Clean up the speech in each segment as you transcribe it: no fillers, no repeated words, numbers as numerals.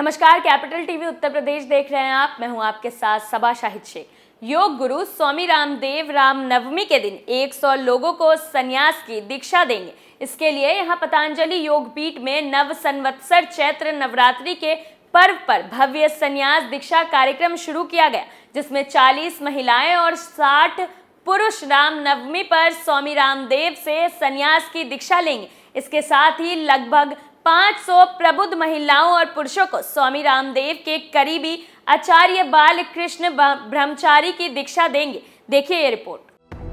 नमस्कार, capital TV Uttar Pradesh देख रहे हैं आप। मैं हूं आपके साथ सबा शाहिद शेख। योग गुरु स्वामी रामदेव रामनवमी के दिन 100 लोगों को संन्यास की दीक्षा देंगे। इसके लिए यहां पतंजलि योग पीठ में नव संवत्सर चैत्र नवरात्रि के पर्व पर भव्य संन्यास दीक्षा कार्यक्रम शुरू किया गया, जिसमें 40 महिलाएं और 60 पुरुष रामनवमी पर स्वामी रामदेव से संन्यास की दीक्षा लेंगे। इसके साथ ही लगभग 500 प्रबुद्ध महिलाओं और पुरुषों को स्वामी रामदेव के करीबी आचार्य बालकृष्ण ब्रह्मचारी की दीक्षा देंगे। देखिए ये रिपोर्ट।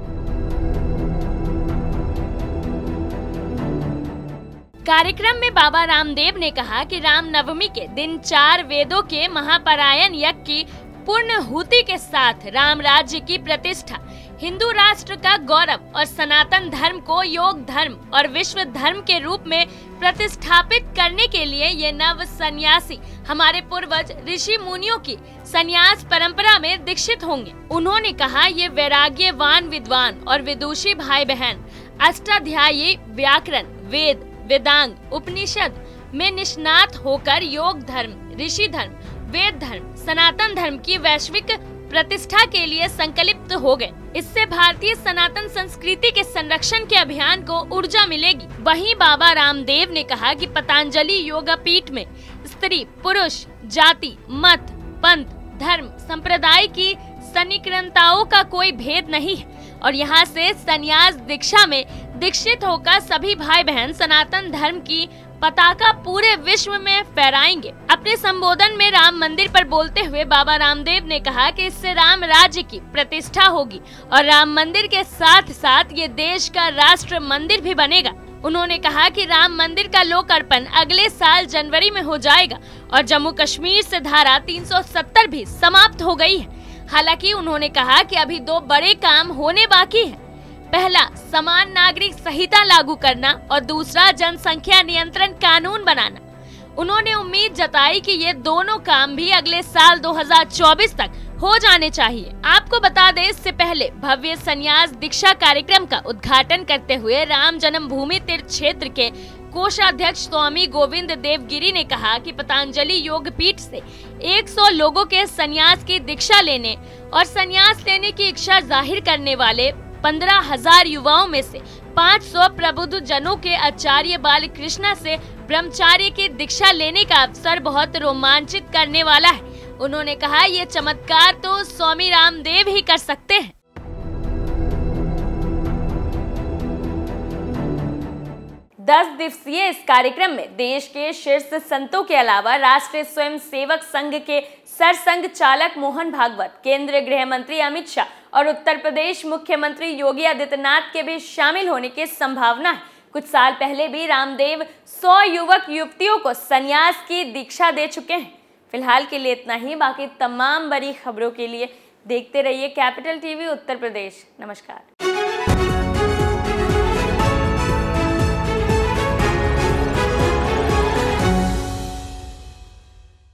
कार्यक्रम में बाबा रामदेव ने कहा कि रामनवमी के दिन 4 वेदों के महापारायण यज्ञ की पूर्णाहुति के साथ राम राज्य की प्रतिष्ठा, हिंदू राष्ट्र का गौरव और सनातन धर्म को योग धर्म और विश्व धर्म के रूप में प्रतिष्ठापित करने के लिए ये नव सन्यासी हमारे पूर्वज ऋषि मुनियों की सन्यास परंपरा में दीक्षित होंगे। उन्होंने कहा, ये वैराग्यवान विद्वान और विदुषी भाई बहन अष्टाध्यायी व्याकरण, वेद, वेदांग, उपनिषद में निष्णात होकर योग धर्म, ऋषि धर्म, वेद धर्म, सनातन धर्म की वैश्विक प्रतिष्ठा के लिए संकल्पित हो गए। इससे भारतीय सनातन संस्कृति के संरक्षण के अभियान को ऊर्जा मिलेगी। वहीं बाबा रामदेव ने कहा कि पतंजलि योगा पीठ में स्त्री, पुरुष, जाति, मत, पंथ, धर्म, संप्रदाय की सन्निकटताओं का कोई भेद नहीं है और यहाँ से संन्यास दीक्षा में दीक्षित होकर सभी भाई बहन सनातन धर्म की पताका पूरे विश्व में फहराएंगे। अपने संबोधन में राम मंदिर पर बोलते हुए बाबा रामदेव ने कहा कि इससे राम राज्य की प्रतिष्ठा होगी और राम मंदिर के साथ साथ ये देश का राष्ट्र मंदिर भी बनेगा। उन्होंने कहा कि राम मंदिर का लोकार्पण अगले साल जनवरी में हो जाएगा और जम्मू कश्मीर से धारा 370 भी समाप्त हो गई है। हालांकि उन्होंने कहा कि अभी 2 बड़े काम होने बाकी है। पहला, समान नागरिक संहिता लागू करना और दूसरा, जनसंख्या नियंत्रण कानून बनाना। उन्होंने उम्मीद जताई कि ये दोनों काम भी अगले साल 2024 तक हो जाने चाहिए। आपको बता दें, इससे पहले भव्य संन्यास दीक्षा कार्यक्रम का उद्घाटन करते हुए राम जन्मभूमि तीर्थ क्षेत्र के कोषाध्यक्ष स्वामी गोविंद देवगिरी ने कहा कि पतंजलि योग पीठ से 100 लोगों के संन्यास की दीक्षा लेने और संन्यास लेने की इच्छा जाहिर करने वाले 15,000 युवाओं में से 500 प्रबुद्ध जनों के आचार्य बालकृष्ण से ब्रह्मचार्य की दीक्षा लेने का अवसर बहुत रोमांचित करने वाला है। उन्होंने कहा, ये चमत्कार तो स्वामी रामदेव ही कर सकते हैं। दस दिवसीय इस कार्यक्रम में देश के शीर्ष संतों के अलावा राष्ट्रीय स्वयं सेवक संघ के सरसंघ चालक मोहन भागवत, केंद्रीय गृह मंत्री अमित शाह और उत्तर प्रदेश मुख्यमंत्री योगी आदित्यनाथ के भी शामिल होने की संभावना है। कुछ साल पहले भी रामदेव 100 युवक युवतियों को संन्यास की दीक्षा दे चुके हैं। फिलहाल के लिए इतना ही। बाकी तमाम बड़ी खबरों के लिए देखते रहिए कैपिटल टीवी उत्तर प्रदेश। नमस्कार।